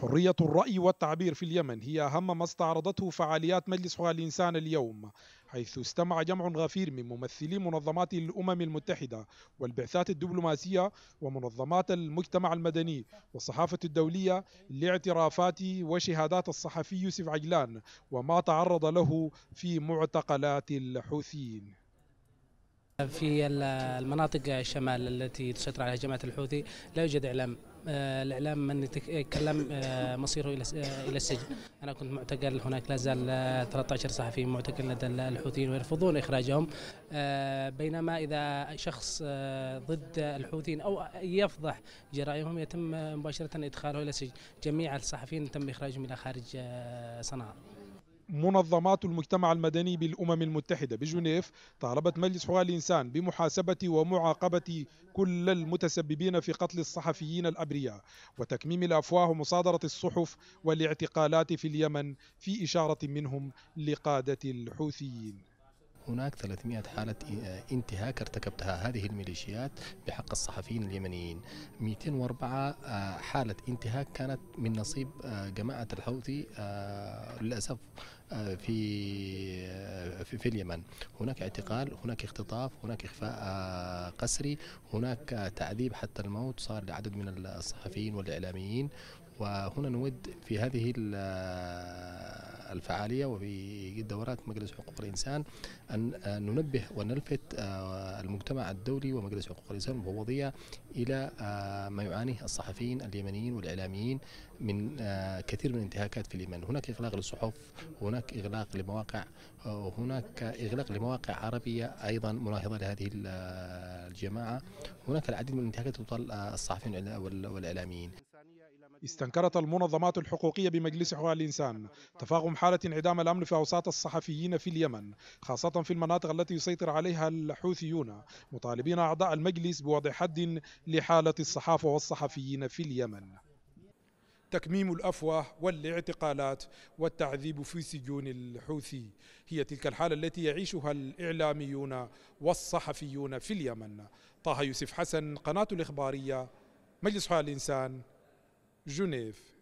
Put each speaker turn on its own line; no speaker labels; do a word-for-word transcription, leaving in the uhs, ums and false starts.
حرية الرأي والتعبير في اليمن هي أهم ما استعرضته فعاليات مجلس حقوق الإنسان اليوم، حيث استمع جمع غفير من ممثلي منظمات الأمم المتحدة والبعثات الدبلوماسية ومنظمات المجتمع المدني والصحافة الدولية لاعترافات وشهادات الصحفي يوسف عجلان وما تعرض له في معتقلات الحوثيين.
في المناطق الشمال التي تسيطر عليها جماعة الحوثي لا يوجد إعلام. آه، الإعلام من يتكلم آه، مصيره إلى آه، إلى السجن. أنا كنت معتقل، هناك لا زال آه، ثلاثة عشر صحفي معتقل لدى الحوثيين ويرفضون إخراجهم. آه، بينما إذا شخص آه، ضد الحوثيين أو يفضح جرائمهم يتم مباشرة إدخاله إلى السجن. جميع الصحفيين تم إخراجهم إلى خارج آه، صنعاء.
منظمات المجتمع المدني بالأمم المتحدة بجنيف طالبت مجلس حقوق الإنسان بمحاسبة ومعاقبة كل المتسببين في قتل الصحفيين الأبرياء وتكميم الأفواه ومصادرة الصحف والاعتقالات في اليمن، في إشارة منهم لقادة الحوثيين.
هناك ثلاثمئة حالة انتهاك ارتكبتها هذه الميليشيات بحق الصحفيين اليمنيين. مئتين وأربعة حالة انتهاك كانت من نصيب جماعة الحوثي للأسف في في, في اليمن. هناك اعتقال، هناك اختطاف، هناك إخفاء قسري، هناك تعذيب حتى الموت صار لعدد من الصحفيين والإعلاميين. وهنا نود في هذه الفعالية وفي دورات مجلس حقوق الإنسان أن ننبه ونلفت المجتمع الدولي ومجلس حقوق الإنسان المفوضية إلى ما يعانيه الصحفيين اليمنيين والإعلاميين من كثير من الانتهاكات في اليمن. هناك إغلاق للصحف، هناك إغلاق لمواقع، هناك إغلاق لمواقع عربية أيضا مناهضة لهذه الجماعة. هناك العديد من الانتهاكات تطال الصحفيين والإعلاميين.
استنكرت المنظمات الحقوقية بمجلس حقوق الإنسان تفاقم حالة انعدام الأمن في أوساط الصحفيين في اليمن، خاصة في المناطق التي يسيطر عليها الحوثيون، مطالبين أعضاء المجلس بوضع حد لحالة الصحافة والصحفيين في اليمن. تكميم الأفواه والاعتقالات والتعذيب في سجون الحوثي هي تلك الحالة التي يعيشها الإعلاميون والصحفيون في اليمن. طه يوسف حسن، قناة الإخبارية، مجلس حقوق الإنسان، جنيف.